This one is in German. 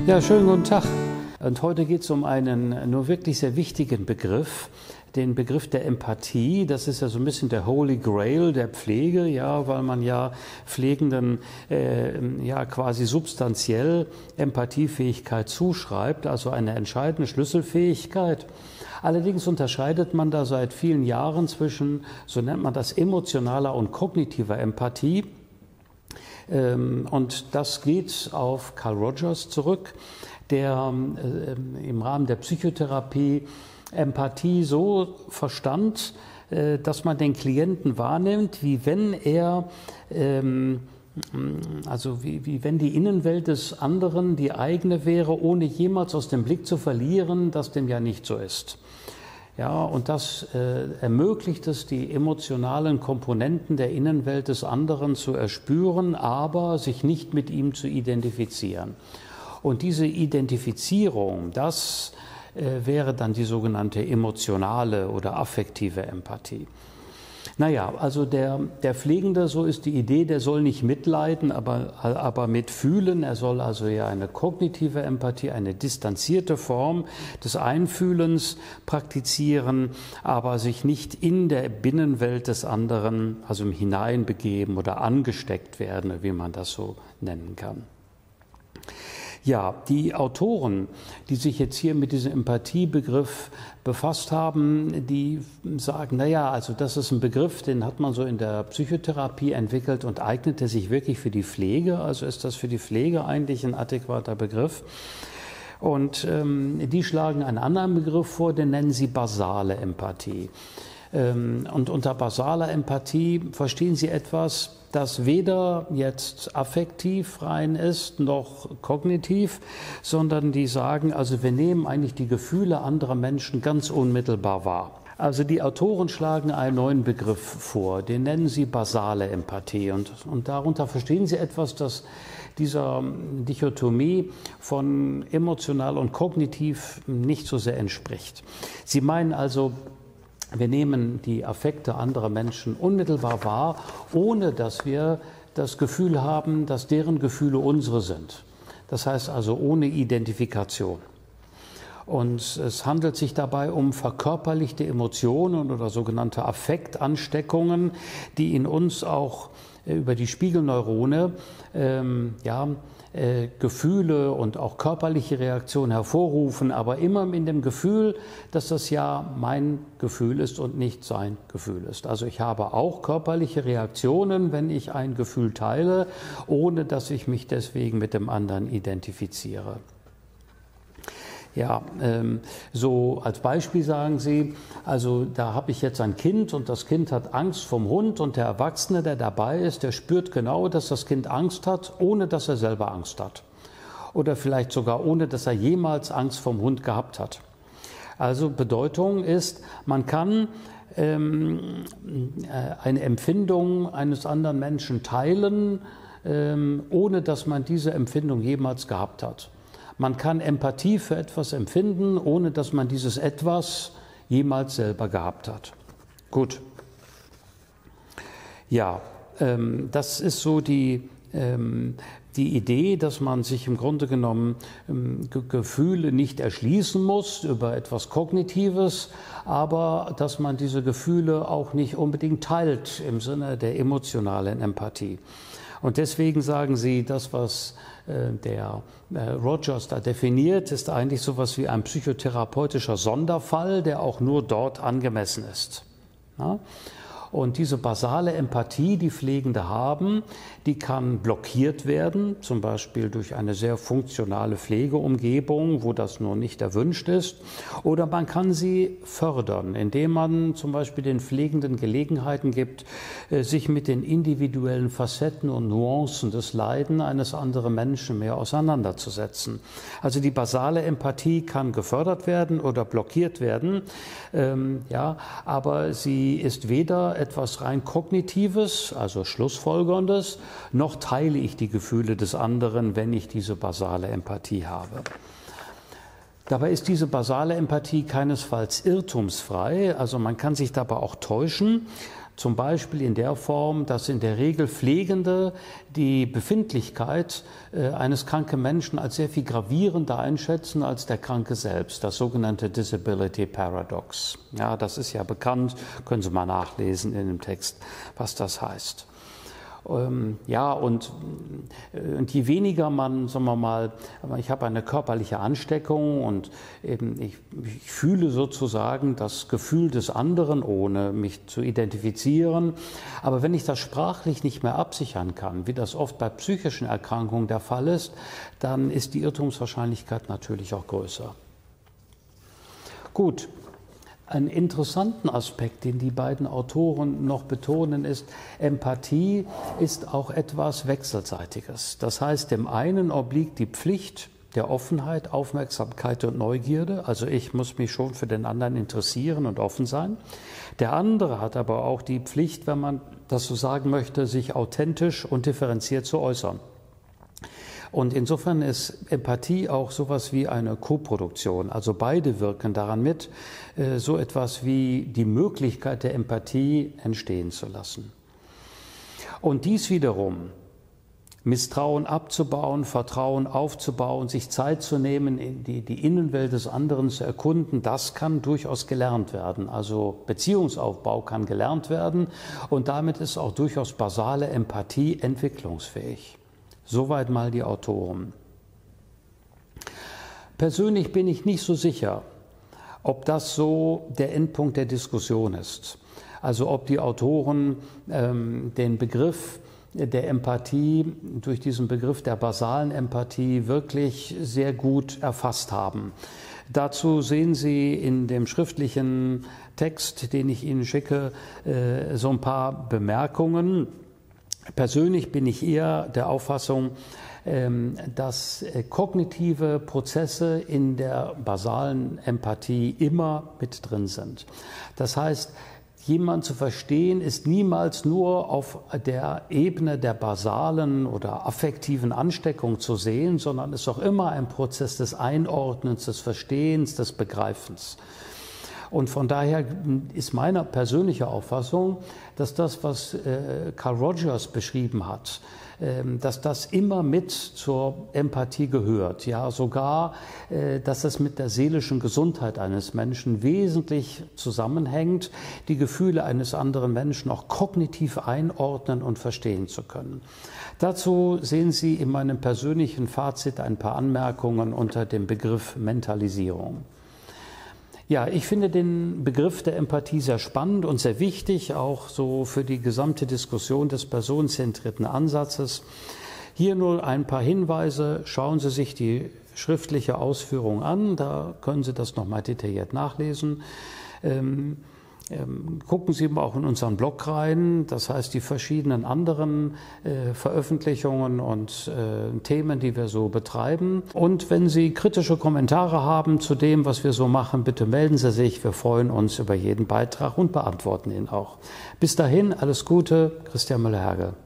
Ja, schönen guten Tag. Und heute geht es um einen nur wirklich sehr wichtigen Begriff, den Begriff der Empathie. Das ist ja so ein bisschen der Holy Grail der Pflege, ja, weil man ja Pflegenden quasi substanziell Empathiefähigkeit zuschreibt, also eine entscheidende Schlüsselfähigkeit. Allerdings unterscheidet man da seit vielen Jahren zwischen, so nennt man das, emotionaler und kognitiver Empathie. Und das geht auf Carl Rogers zurück, der im Rahmen der Psychotherapie Empathie so verstand, dass man den Klienten wahrnimmt, wie wenn er, wie wenn die Innenwelt des anderen die eigene wäre, ohne jemals aus dem Blick zu verlieren, dass dem ja nicht so ist. Ja, und das ermöglicht es, die emotionalen Komponenten der Innenwelt des anderen zu erspüren, aber sich nicht mit ihm zu identifizieren. Und diese Identifizierung, das wäre dann die sogenannte emotionale oder affektive Empathie. Naja, also der Pflegende, so ist die Idee, der soll nicht mitleiden, aber mitfühlen. Er soll also ja eine kognitive Empathie, eine distanzierte Form des Einfühlens praktizieren, aber sich nicht in der Binnenwelt des anderen, also hineinbegeben oder angesteckt werden, wie man das so nennen kann. Ja, die Autoren, die sich jetzt hier mit diesem Empathiebegriff befasst haben, die sagen, naja, also das ist ein Begriff, den hat man so in der Psychotherapie entwickelt und eignete sich wirklich für die Pflege, also ist das für die Pflege eigentlich ein adäquater Begriff. Und die schlagen einen anderen Begriff vor, den nennen sie basale Empathie. Und unter basaler Empathie verstehen sie etwas, das weder jetzt affektiv rein ist, noch kognitiv, sondern die sagen, also wir nehmen eigentlich die Gefühle anderer Menschen ganz unmittelbar wahr. Also die Autoren schlagen einen neuen Begriff vor, den nennen sie basale Empathie. Und darunter verstehen sie etwas, das dieser Dichotomie von emotional und kognitiv nicht so sehr entspricht. Sie meinen also, wir nehmen die Affekte anderer Menschen unmittelbar wahr, ohne dass wir das Gefühl haben, dass deren Gefühle unsere sind. Das heißt also ohne Identifikation. Und es handelt sich dabei um verkörperlichte Emotionen oder sogenannte Affektansteckungen, die in uns auch über die Spiegelneurone Gefühle und auch körperliche Reaktionen hervorrufen, aber immer in dem Gefühl, dass das ja mein Gefühl ist und nicht sein Gefühl ist. Also ich habe auch körperliche Reaktionen, wenn ich ein Gefühl teile, ohne dass ich mich deswegen mit dem anderen identifiziere. Ja, so als Beispiel sagen Sie, also da habe ich jetzt ein Kind und das Kind hat Angst vom Hund und der Erwachsene, der dabei ist, der spürt genau, dass das Kind Angst hat, ohne dass er selber Angst hat. Oder vielleicht sogar ohne, dass er jemals Angst vom Hund gehabt hat. Also Bedeutung ist, man kann eine Empfindung eines anderen Menschen teilen, ohne dass man diese Empfindung jemals gehabt hat. Man kann Empathie für etwas empfinden, ohne dass man dieses Etwas jemals selber gehabt hat. Gut. Ja, das ist so die Idee, dass man sich im Grunde genommen Gefühle nicht erschließen muss über etwas Kognitives, aber dass man diese Gefühle auch nicht unbedingt teilt im Sinne der emotionalen Empathie. Und deswegen sagen Sie, das, was der Rogers da definiert, ist eigentlich so etwas wie ein psychotherapeutischer Sonderfall, der auch nur dort angemessen ist. Ja? Und diese basale Empathie, die Pflegende haben, die kann blockiert werden, zum Beispiel durch eine sehr funktionale Pflegeumgebung, wo das nur nicht erwünscht ist. Oder man kann sie fördern, indem man zum Beispiel den Pflegenden Gelegenheiten gibt, sich mit den individuellen Facetten und Nuancen des Leiden eines anderen Menschen mehr auseinanderzusetzen. Also die basale Empathie kann gefördert werden oder blockiert werden, aber sie ist weder etwas rein Kognitives, also Schlussfolgerndes, noch teile ich die Gefühle des anderen, wenn ich diese basale Empathie habe. Dabei ist diese basale Empathie keinesfalls irrtumsfrei, also man kann sich dabei auch täuschen. Zum Beispiel in der Form, dass in der Regel Pflegende die Befindlichkeit eines kranken Menschen als sehr viel gravierender einschätzen als der Kranke selbst, das sogenannte Disability Paradox. Ja, das ist ja bekannt, können Sie mal nachlesen in dem Text, was das heißt. Ja, und je weniger man, sagen wir mal, ich habe eine körperliche Ansteckung und eben ich fühle sozusagen das Gefühl des anderen, ohne mich zu identifizieren. Aber wenn ich das sprachlich nicht mehr absichern kann, wie das oft bei psychischen Erkrankungen der Fall ist, dann ist die Irrtumswahrscheinlichkeit natürlich auch größer. Gut. Einen interessanten Aspekt, den die beiden Autoren noch betonen, ist, Empathie ist auch etwas Wechselseitiges. Das heißt, dem einen obliegt die Pflicht der Offenheit, Aufmerksamkeit und Neugierde. Also ich muss mich schon für den anderen interessieren und offen sein. Der andere hat aber auch die Pflicht, wenn man das so sagen möchte, sich authentisch und differenziert zu äußern. Und insofern ist Empathie auch sowas wie eine Koproduktion. Also beide wirken daran mit, so etwas wie die Möglichkeit der Empathie entstehen zu lassen. Und dies wiederum, Misstrauen abzubauen, Vertrauen aufzubauen, sich Zeit zu nehmen, die Innenwelt des anderen zu erkunden, das kann durchaus gelernt werden. Also Beziehungsaufbau kann gelernt werden und damit ist auch durchaus basale Empathie entwicklungsfähig. Soweit mal die Autoren. Persönlich bin ich nicht so sicher, ob das so der Endpunkt der Diskussion ist. Also ob die Autoren den Begriff der Empathie durch diesen Begriff der basalen Empathie wirklich sehr gut erfasst haben. Dazu sehen Sie in dem schriftlichen Text, den ich Ihnen schicke, so ein paar Bemerkungen. Persönlich bin ich eher der Auffassung, dass kognitive Prozesse in der basalen Empathie immer mit drin sind. Das heißt, jemand zu verstehen ist niemals nur auf der Ebene der basalen oder affektiven Ansteckung zu sehen, sondern ist auch immer ein Prozess des Einordnens, des Verstehens, des Begreifens. Und von daher ist meine persönliche Auffassung, dass das, was Carl Rogers beschrieben hat, dass das immer mit zur Empathie gehört. Ja, sogar, dass es mit der seelischen Gesundheit eines Menschen wesentlich zusammenhängt, die Gefühle eines anderen Menschen auch kognitiv einordnen und verstehen zu können. Dazu sehen Sie in meinem persönlichen Fazit ein paar Anmerkungen unter dem Begriff Mentalisierung. Ja, ich finde den Begriff der Empathie sehr spannend und sehr wichtig, auch so für die gesamte Diskussion des personenzentrierten Ansatzes. Hier nur ein paar Hinweise. Schauen Sie sich die schriftliche Ausführung an, da können Sie das nochmal detailliert nachlesen. Gucken Sie mal auch in unseren Blog rein, das heißt die verschiedenen anderen Veröffentlichungen und Themen, die wir so betreiben. Und wenn Sie kritische Kommentare haben zu dem, was wir so machen, bitte melden Sie sich. Wir freuen uns über jeden Beitrag und beantworten ihn auch. Bis dahin, alles Gute, Christian Müller-Herge.